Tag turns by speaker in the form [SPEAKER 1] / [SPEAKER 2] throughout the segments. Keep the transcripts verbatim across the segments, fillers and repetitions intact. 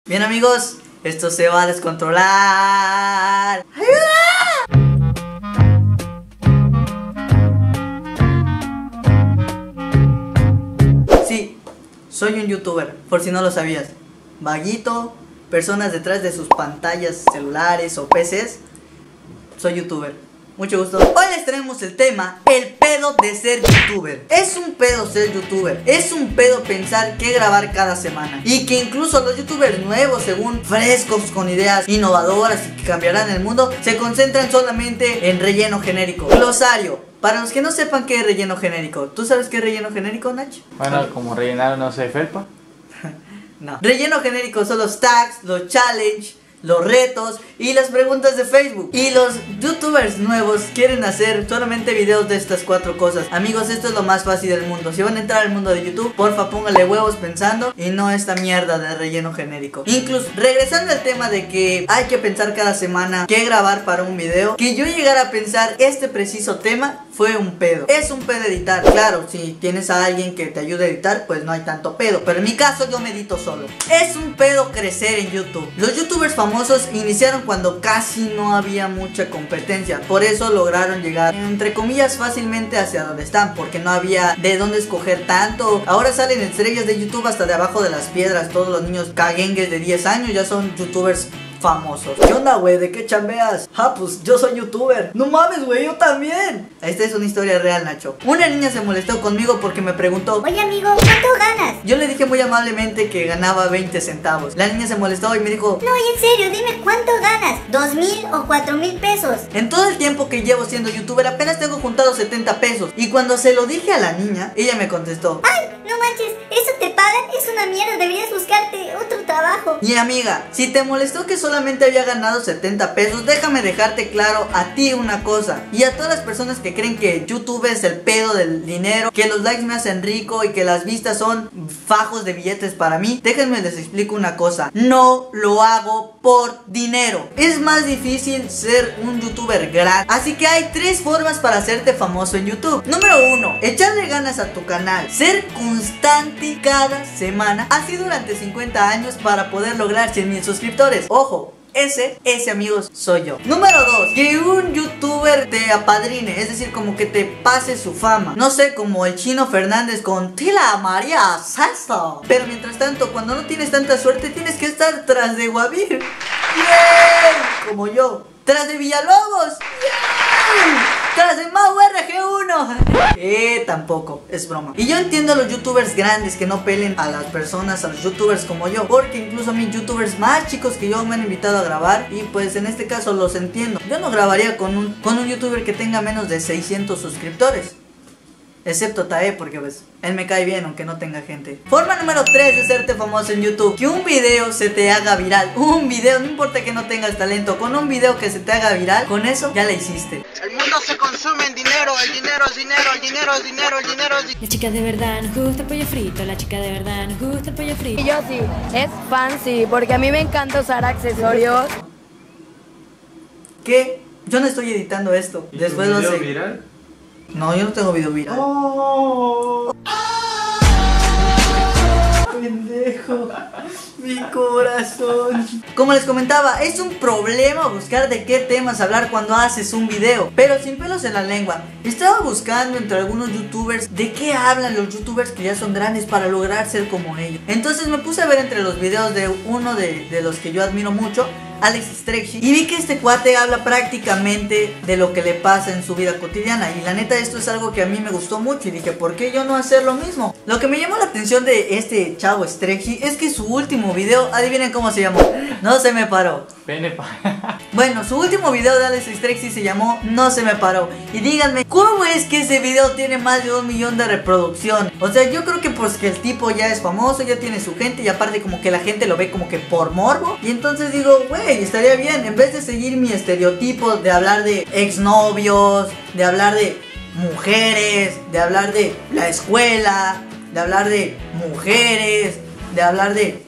[SPEAKER 1] Bien amigos, esto se va a descontrolar. ¡Ayuda! Sí, soy un youtuber, por si no lo sabías. Vaguito, personas detrás de sus pantallas celulares o P Cs. Soy youtuber. Mucho gusto. Hoy les traemos el tema, el pedo de ser youtuber. Es un pedo ser youtuber. Es un pedo pensar qué grabar cada semana. Y que incluso los youtubers nuevos, según frescos, con ideas innovadoras y que cambiarán el mundo, se concentran solamente en relleno genérico. Glosario. Para los que no sepan qué es relleno genérico, ¿tú sabes qué es relleno genérico, Nach?
[SPEAKER 2] Bueno, como rellenar, no sé, felpa.
[SPEAKER 1] No. Relleno genérico son los tags, los challenge, los retos y las preguntas de Facebook. Y los youtubers nuevos quieren hacer solamente videos de estas cuatro cosas. Amigos, esto es lo más fácil del mundo. Si van a entrar al mundo de YouTube, porfa pónganle huevos pensando y no esta mierda de relleno genérico. Incluso, regresando al tema de que hay que pensar cada semana qué grabar para un video, que yo llegara a pensar este preciso tema fue un pedo. Es un pedo editar. Claro, si tienes a alguien que te ayude a editar, pues no hay tanto pedo, pero en mi caso yo me edito solo. Es un pedo crecer en YouTube. Los youtubers famosos iniciaron cuando casi no había mucha competencia. Por eso lograron llegar, entre comillas, fácilmente hacia donde están, porque no había de dónde escoger tanto. Ahora salen estrellas de YouTube hasta de abajo de las piedras. Todos los niños caguengues de diez años ya son youtubers famosos. ¿Qué onda, güey? ¿De qué chambeas? Ah, pues yo soy youtuber. No mames, güey, yo también. Esta es una historia real, Nacho. Una niña se molestó conmigo porque me preguntó:
[SPEAKER 3] oye amigo, ¿cuánto ganas?
[SPEAKER 1] Yo le dije muy amablemente que ganaba veinte centavos. La niña se molestó y me dijo:
[SPEAKER 3] no, y en serio, dime cuánto ganas. ¿Dos mil o cuatro mil pesos?
[SPEAKER 1] En todo el tiempo que llevo siendo youtuber apenas tengo juntados setenta pesos. Y cuando se lo dije a la niña, ella me contestó:
[SPEAKER 3] ay, no manches, ¿eso te pagan? Es una mierda, deberías buscarte otro trabajo.
[SPEAKER 1] Y amiga, si te molestó que solamente había ganado setenta pesos, déjame dejarte claro a ti una cosa, y a todas las personas que creen que YouTube es el pedo del dinero, que los likes me hacen rico y que las vistas son fajos de billetes para mí. Déjenme les explico una cosa: no lo hago por dinero. Es más difícil ser un youtuber grande. Así que hay tres formas para hacerte famoso en YouTube. Número uno, echarle ganas a tu canal, ser constante cada semana, así durante cincuenta años para poder lograr cien mil suscriptores. Ojo, Ese, ese amigos soy yo. Número dos, que un youtuber te apadrine, es decir, como que te pase su fama. No sé, como el Chino Fernández con Tila María Salsa. Pero mientras tanto, cuando no tienes tanta suerte, tienes que estar tras de Guavir. ¡Bien! Como yo. Tras de Villalobos. ¡Bien! Tras de Mau R G uno. Eh, tampoco, es broma. Y yo entiendo a los youtubers grandes que no pelen a las personas, a los youtubers como yo, porque incluso a mí youtubers más chicos que yo me han invitado a grabar, y pues en este caso los entiendo. Yo no grabaría con un, con un youtuber que tenga menos de seiscientos suscriptores, excepto Tae, porque pues él me cae bien aunque no tenga gente. Forma número tres de hacerte famoso en YouTube: que un video se te haga viral. Un video, no importa que no tengas talento, con un video que se te haga viral, con eso ya la hiciste.
[SPEAKER 4] El mundo se consume en dinero, el dinero es dinero, el dinero es dinero, el dinero es dinero.
[SPEAKER 5] La chica de verdad nos gusta el pollo frito, la chica de verdad nos gusta el pollo frito.
[SPEAKER 6] Y yo sí, es fancy, porque a mí me encanta usar accesorios.
[SPEAKER 1] ¿Qué? Yo no estoy editando esto.
[SPEAKER 2] ¿Y
[SPEAKER 1] Después
[SPEAKER 2] tu
[SPEAKER 1] lo
[SPEAKER 2] video
[SPEAKER 1] sé.
[SPEAKER 2] viral?
[SPEAKER 1] No, yo no tengo video viral.
[SPEAKER 2] Oh.
[SPEAKER 1] Pendejo, mi corazón. Como les comentaba, es un problema buscar de qué temas hablar cuando haces un video, pero sin pelos en la lengua. Estaba buscando entre algunos youtubers de qué hablan los youtubers que ya son grandes para lograr ser como ellos. Entonces me puse a ver entre los videos de uno de, de los que yo admiro mucho, Alex Stretchy, y vi que este cuate habla prácticamente de lo que le pasa en su vida cotidiana. Y la neta, esto es algo que a mí me gustó mucho y dije, ¿por qué yo no hacer lo mismo? Lo que me llamó la atención de este chavo Stretchy es que su último video, adivinen cómo se llamó: No se me paró.
[SPEAKER 2] Pene pa.
[SPEAKER 1] Bueno, su último video de Alex Stretchy se llamó No se me paró. Y díganme, ¿cómo es que ese video tiene más de un millón de reproducción? O sea, yo creo que pues que el tipo ya es famoso, ya tiene su gente, y aparte como que la gente lo ve como que por morbo. Y entonces digo, güey, estaría bien, en vez de seguir mi estereotipo de hablar de exnovios, de hablar de mujeres, de hablar de la escuela, de hablar de mujeres, de hablar de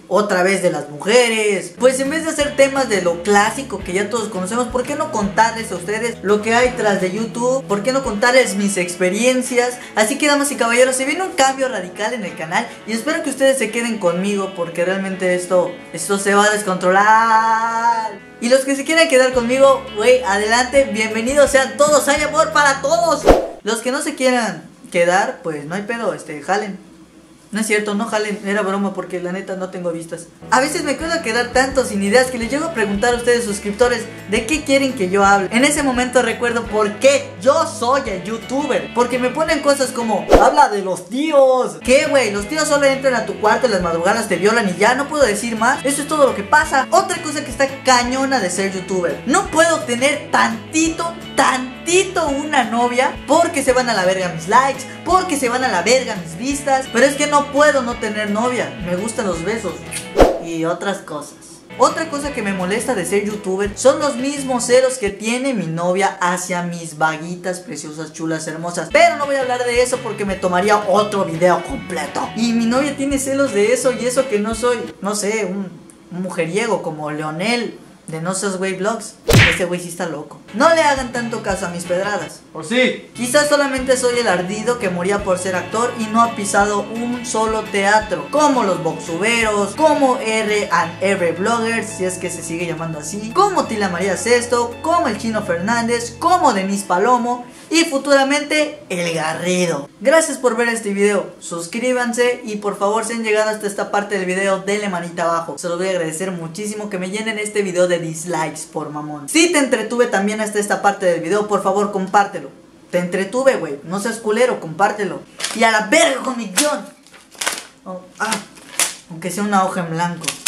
[SPEAKER 1] otra vez de las mujeres. Pues en vez de hacer temas de lo clásico que ya todos conocemos, ¿por qué no contarles a ustedes lo que hay tras de YouTube? ¿Por qué no contarles mis experiencias? Así que, damas y caballeros, se viene un cambio radical en el canal y espero que ustedes se queden conmigo, porque realmente esto, esto se va a descontrolar. Y los que se quieran quedar conmigo, güey, adelante, bienvenidos sean todos, hay amor para todos. Los que no se quieran quedar, pues no hay pedo, este, jalen. No es cierto, no jalen, era broma porque la neta no tengo vistas. A veces me quedo a quedar tanto sin ideas que les llego a preguntar a ustedes suscriptores de qué quieren que yo hable. En ese momento recuerdo por qué yo soy el youtuber, porque me ponen cosas como habla de los tíos. ¿Qué, güey? Los tíos solo entran a tu cuarto en las madrugadas, te violan y ya, no puedo decir más. Eso es todo lo que pasa. Otra cosa que está cañona de ser youtuber: no puedo tener tantito, tantito una novia, porque se van a la verga mis likes, porque se van a la verga mis vistas. Pero es que no No puedo no tener novia, me gustan los besos y otras cosas. Otra cosa que me molesta de ser youtuber son los mismos celos que tiene mi novia hacia mis vaguitas preciosas, chulas, hermosas. Pero no voy a hablar de eso porque me tomaría otro video completo. Y mi novia tiene celos de eso, y eso que no soy, no sé, un, un mujeriego como Leonel de No Seas Güey Vlogs. Ese güey sí está loco. No le hagan tanto caso a mis pedradas.
[SPEAKER 2] ¿O sí?
[SPEAKER 1] Quizás solamente soy el ardido que moría por ser actor y no ha pisado un solo teatro, como los boxuberos, como R and R Vloggers, si es que se sigue llamando así, como Tila María Sesto, como el Chino Fernández, como Denise Palomo y futuramente El Garrido. Gracias por ver este video, suscríbanse y por favor, si han llegado hasta esta parte del video, denle manita abajo. Se los voy a agradecer muchísimo que me llenen este video de dislikes, por mamón. Si te entretuve también hasta esta parte del video, por favor compártelo. Te entretuve, güey, no seas culero, compártelo. Y a la verga con mi guión. Oh, ah, aunque sea una hoja en blanco.